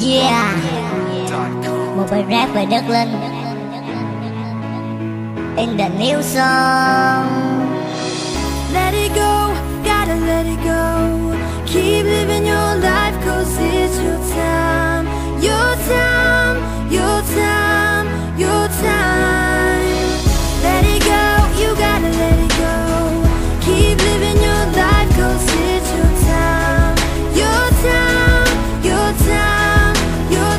Yeah, một bài rap về đất Linh in the new song. Let it go, gotta let it go. Keep living your life, cause it's your time. Your time, your time, your time. Let it go, you gotta let it go. Keep living your life, cause it's your time. Your time, your time, your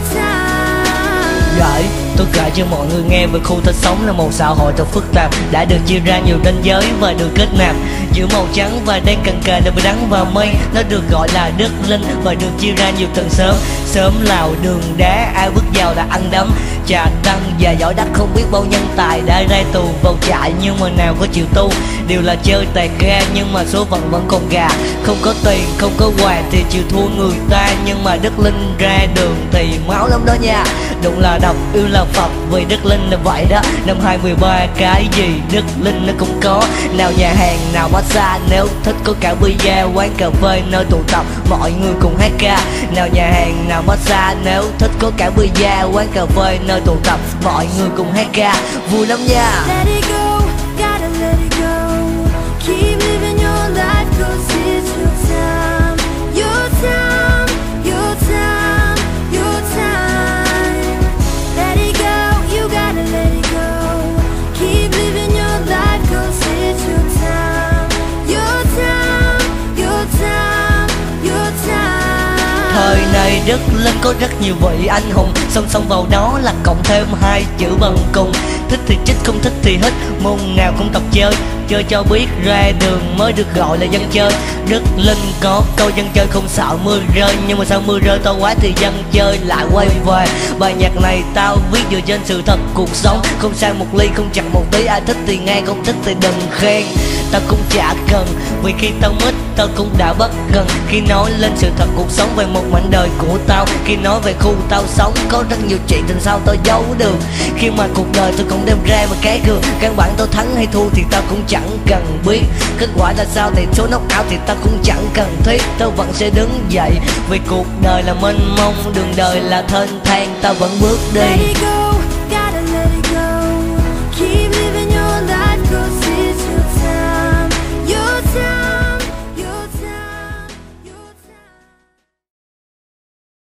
time. Gửi, tôi kể cho mọi người nghe về khu ta sống là một xã hội thật phức tạp, đã được chia ra nhiều ranh giới và được kết nạp giữa màu trắng và đen cận kề là nắng và mây. Nó được gọi là đất Linh và được chia ra nhiều tầng xóm. Xóm Lào đường đá, ai bước vào đã ăn đấm. Trà Đăng và giỏi đất không biết bao nhân tài đã ra tù vào trại, nhưng mà nào có chịu tu. Đều là chơi tẹt ga nhưng mà số phận vẫn còn gà. Không có tiền, không có quà thì chịu thua người ta, nhưng mà đất Linh ra đường thì máu lắm đó nha. Đụng là độc, yêu là Phật, vì đất Linh là vậy đó. Năm 2013 cái gì đất Linh nó cũng có. Nào nhà hàng, nào massage, nếu thích có cả bia, quán cà phê nơi tụ tập mọi người cùng hát ca. Nào nhà hàng, nào massage, nếu thích có cả bia, quán cà phê nơi tụ tập mọi người cùng hát ca. Vui lắm nha. Let it go, gotta let it go. Keep living your life, cause it's your time. Your time, your time, your time. Let it go, you gotta let it go. Keep living your life, cause it's your time. Your time, your time, your time. Thời này đất Linh có rất nhiều vị anh hùng, song song vào đó là cộng thêm hai chữ bằng cùng. Thích thì chích, không thích thì hít, môn nào cũng tập chơi. Chơi cho biết ra đường mới được gọi là dân chơi. Đất Linh có câu dân chơi không sợ mưa rơi, nhưng mà sao mưa rơi to quá thì dân chơi lại quay về. Bài nhạc này tao viết dựa trên sự thật cuộc sống, không sang một ly, không chặt một tí. Ai thích thì nghe, không thích thì đừng khen. Tao cũng chả cần, vì khi tao mất tao cũng đã bất cần. Khi nói lên sự thật cuộc sống về một mảnh đời của tao, khi nói về khu tao sống, có rất nhiều chuyện tình sao tao giấu được. Khi mà cuộc đời tôi cũng đem ra một cái gương, căn bản tao thắng hay thua thì tao cũng chẳng cần biết. Kết quả là sao thì số knock out thì tao cũng chẳng cần thiết. Tao vẫn sẽ đứng dậy, vì cuộc đời là mênh mông, đường đời là thênh thang, tao vẫn bước đi. Let it go.